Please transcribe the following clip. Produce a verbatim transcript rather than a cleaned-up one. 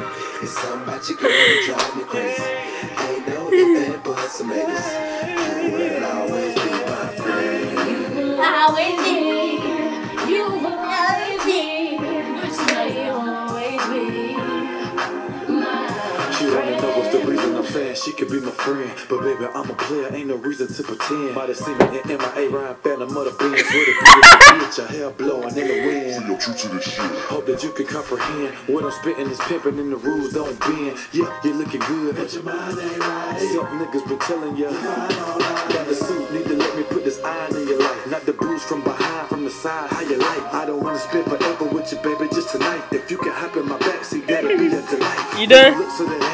It's something about your girl that drives me crazy. Ain't no if and buts or maybes. You will always be my friend. You will always be. You will always be. But you know you will always be my She wanna know what's the reason I'm saying she could be my friend. But baby, I'm a player, ain't no reason to pretend. Might have seen me in M I A Ryan Phantom of the Benz with a bitch, your hair blowing in the wind. Feel true to this shit. Hope that you can comprehend what I'm spitting is pimping and the rules don't bend. Yeah, you're looking good, but your mind ain't right. Some niggas been telling you, got the suit, need to let me put this iron in your life. Not the bruise from behind, from the side, how you like. I don't wanna spend forever with you, baby, just tonight. If you can hop in my backseat, that'll be a delight. You done?